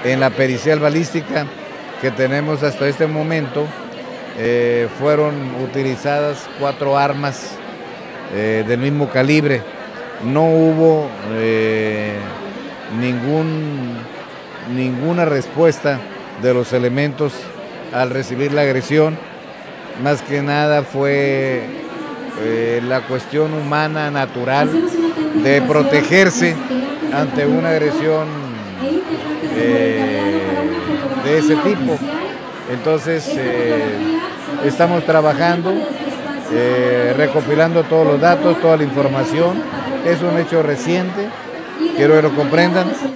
En la pericial balística que tenemos hasta este momento, fueron utilizadas 4 armas del mismo calibre. No hubo ninguna respuesta de los elementos al recibir la agresión. Más que nada fue la cuestión humana, natural, de protegerse ante una agresión de ese tipo. Entonces estamos trabajando, recopilando todos los datos, toda la información. Es un hecho reciente, quiero que lo comprendan.